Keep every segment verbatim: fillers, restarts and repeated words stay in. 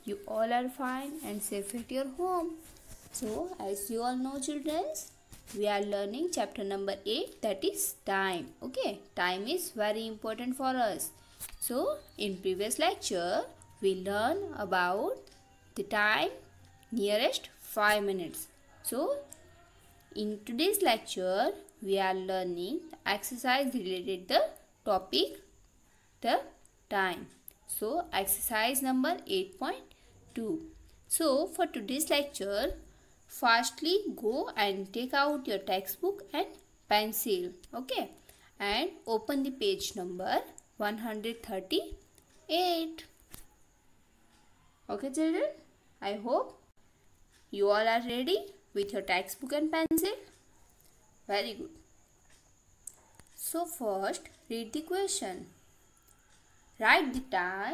you all are fine and safe at your home. So, as you all know, children, we are learning chapter number eight, that is time. Okay, time is very important for us. So, in previous lecture, we learned about the time nearest five minutes. So, in today's lecture, we are learning exercise related to the topic, the time. So, exercise number eight point two. So, for today's lecture, firstly go and take out your textbook and pencil. Okay, and open the page number one hundred thirty-eight. Okay, children, I hope you all are ready with your textbook and pencil. Very good. So, first read the question. Write the time.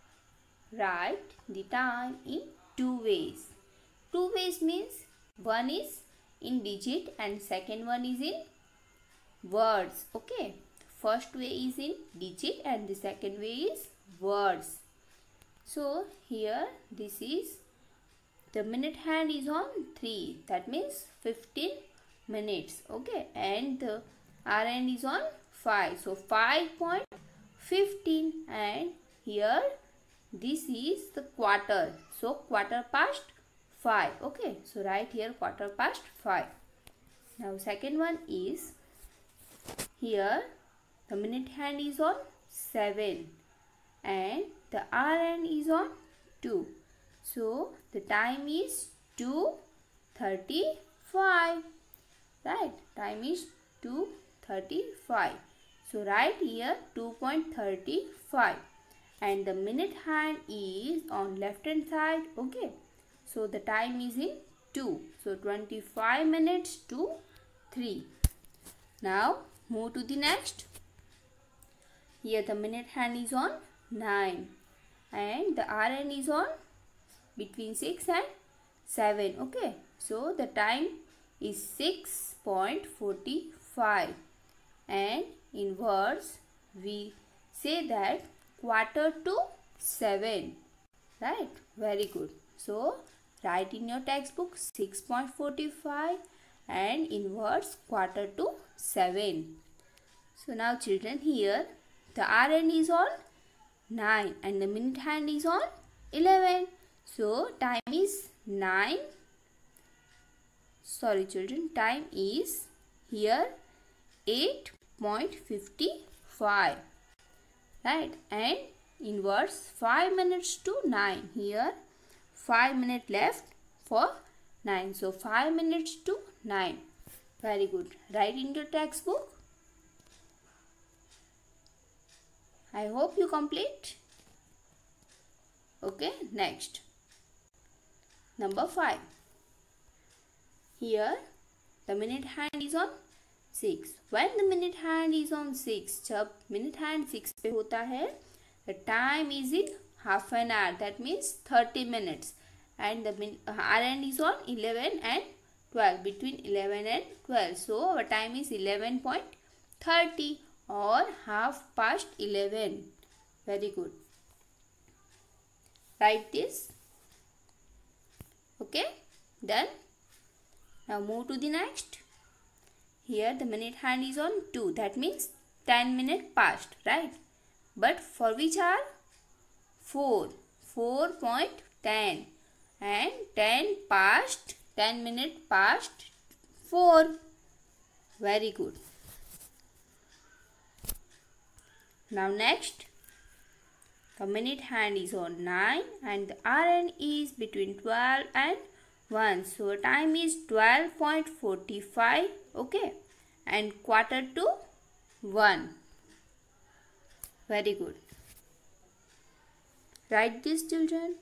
Write the time in two ways. Two ways means one is in digit and second one is in words. Okay. First way is in digit and the second way is words. So here this is the minute hand is on three. That means fifteen minutes. Okay. And the R hand is on five. So five point fifteen, and here this is the quarter. So quarter past five. Okay, so write here quarter past five. Now second one is here the minute hand is on seven and the R hand is on two. So the time is two thirty-five. Right, time is two thirty-five. So write here two point three five, and the minute hand is on left hand side. Okay, so the time is in two. So twenty-five minutes to three. Now move to the next. Here the minute hand is on nine and the R hand is on between six and seven. Okay, so the time is six point four five, and in words we say that quarter to seven. Right, very good. So write in your textbook six point four five and in words quarter to seven. So now children, here the R hand is on nine and the minute hand is on eleven. So time is nine. Sorry children, time is here eight point five five. Right, and in words five minutes to nine. Here five minutes left for nine. So five minutes to nine. Very good. Write in your textbook. I hope you complete. Okay, next. Number five. Here the minute hand is on six. When the minute hand is on six, जब minute hand six पे होता है, the time is in half an hour. That means thirty minutes. And the R hand is on eleven and twelve. Between eleven and twelve. So our time is eleven point three zero or half past eleven. Very good. Write this. Okay. Done. Now move to the next. Here the minute hand is on two. That means ten minutes past, right? But for which hour? four. four point one zero. And ten past, ten minutes past four. Very good. Now next. The minute hand is on nine and the R hand is between twelve and one. So time is twelve point four five. Okay, and quarter to one. Very good. Write this, children.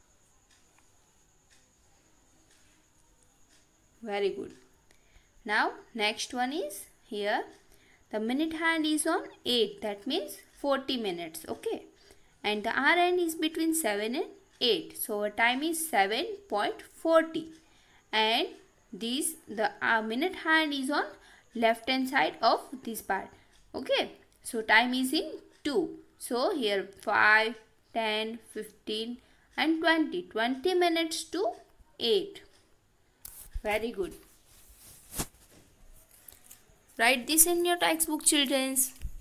Very good. Now next one is here the minute hand is on eight. That means forty minutes. Okay, and the R hand is between seven and eight. So our time is seven point four zero, and this the uh, minute hand is on left hand side of this part. Okay, so time is in two. So here five, ten, fifteen and twenty. twenty minutes to eight. Very good. Write this in your textbook, children.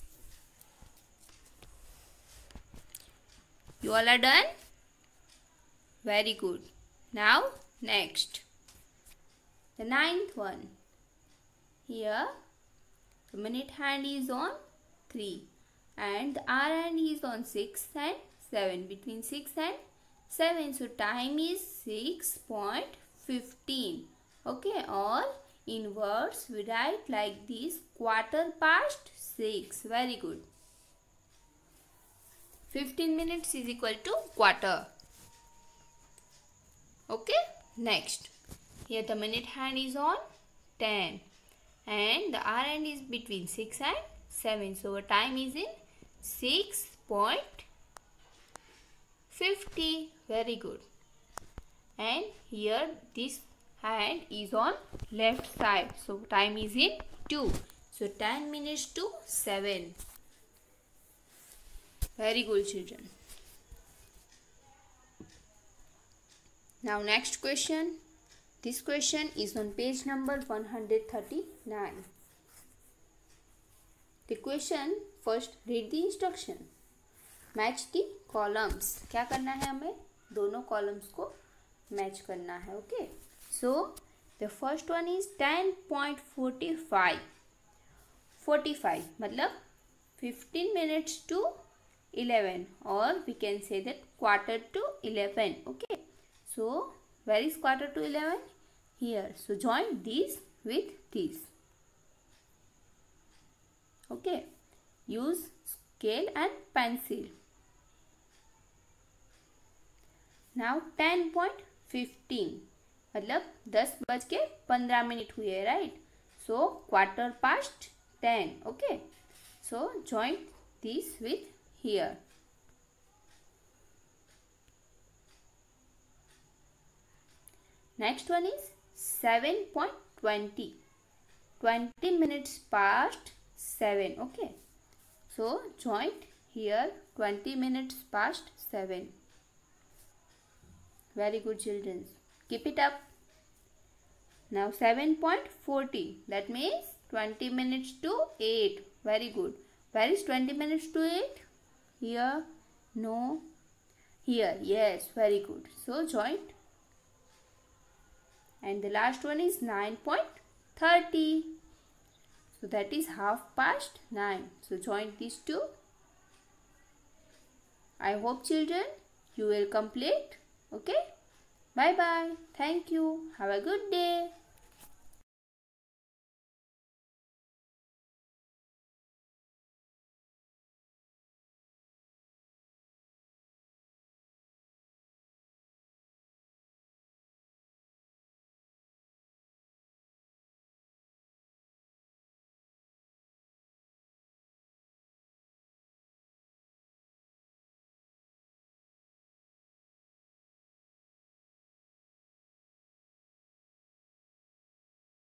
You all are done? Very good. Now, next. The ninth one. Here, the minute hand is on three and the hour hand is on six and seven. Between six and seven. So, time is six point one five. Okay, or in words we write like this: quarter past six. Very good. fifteen minutes is equal to quarter. Okay, next. Here the minute hand is on ten and the hour hand is between six and seven. So our time is in six point five zero. Very good. And here this hand is on left side. So time is in two. So ten minutes to seven. Very good, children. Now next question. This question is on page number one hundred thirty-nine. The question, first read the instruction. Match the columns. क्या करना है हमें? दोनों columns को match करना है. Okay. So the first one is ten point four five. forty-five मतलब fifteen minutes to eleven, or we can say that quarter to eleven. Okay. So where is quarter to eleven? Here. So join this with this. Okay. Use scale and pencil. Now ten point fifteen मतलब दस बज के पंद्रह minute हुए, right? So quarter past ten. Okay. So join this with here. Next one is seven point two zero. twenty minutes past seven. Okay. So join here twenty minutes past seven. Very good, children. Keep it up. Now seven point four zero. That means twenty minutes to eight. Very good. Where is twenty minutes to eight? Here. No. Here. Yes. Very good. So join. And the last one is nine point three zero. So that is half past nine. So join these two. I hope, children, you will complete. Okay. Bye bye. Thank you. Have a good day.